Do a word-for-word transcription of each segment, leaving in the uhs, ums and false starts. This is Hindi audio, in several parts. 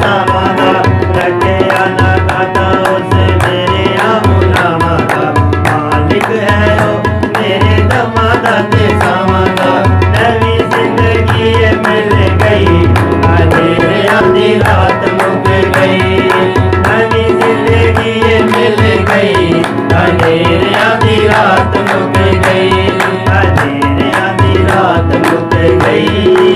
सामादा रखिया ना खाता उस मेरे गुलामा का मालिक है ओ मेरे दमादा ते सामादा नवी जिंदगी ये मिल गई अंधेरे आधी रात मुक गई नवी जिंदगी ये मिल गई अंधेरे आधी रात मुक गई अंधेरे आधी रात मुक गई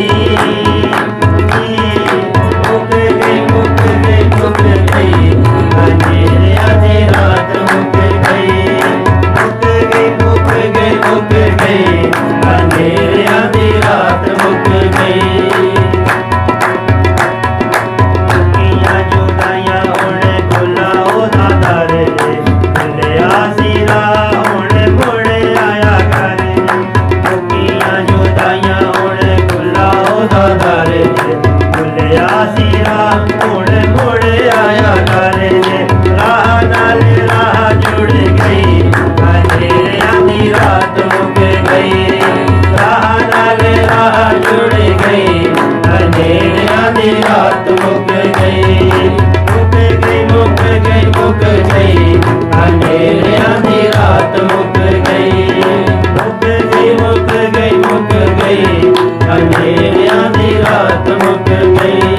मुक गई मुक गई मुक गई अंधेरे आधी रात मुक गई मुक गई मुक गई मुक गई अंधेरे आधी रात मुक गई जुदाइयां होने खुला ओ दादा रे मिलिया सिरा होने मुड़े आया घर मुकियां जुदाइयां होने खुला ओ दादा रे मिलिया सिरा होने मुड़े आया घर राह नाल राह जुड़ गई अंधेरे आधी रात मुक गई राह नाल राह जुड़ गई अंधेरे आधी रात मुक गई मुक गई मुक गई मुक गई अंधेरे आधी रात मुक गई मुक गई मुक गई मुक गई अंधेरे आधी रात मुक गई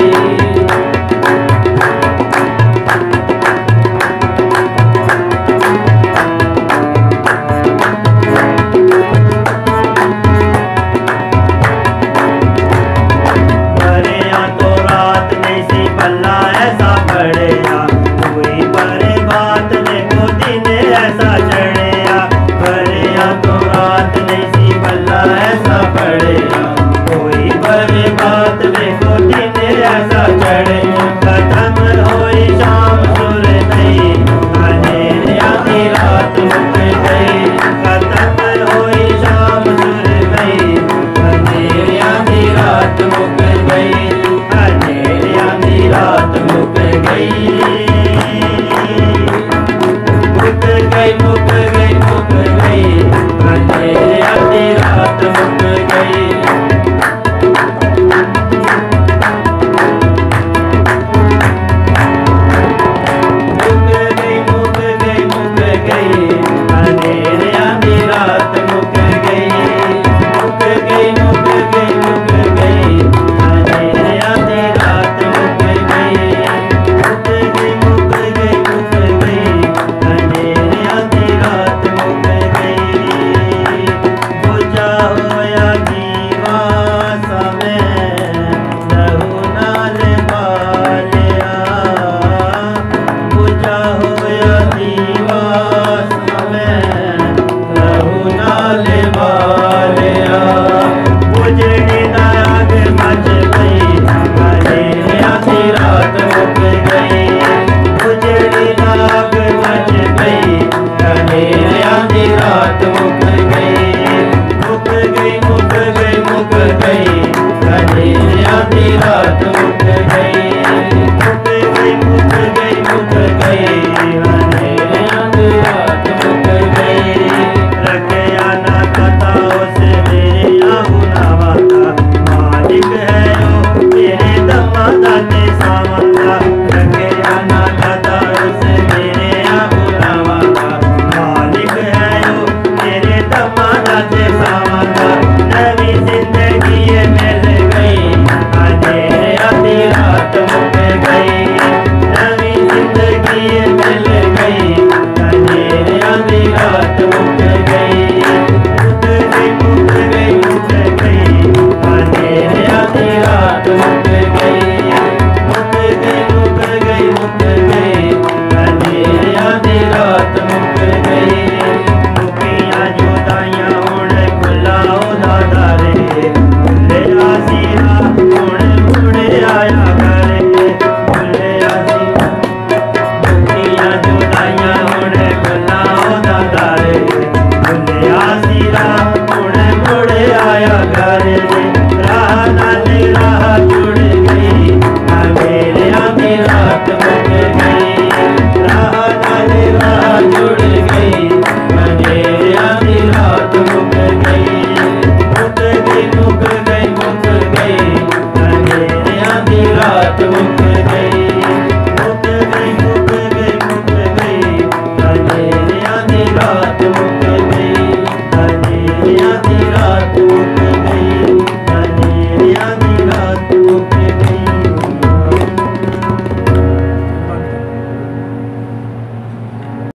मुक्तियां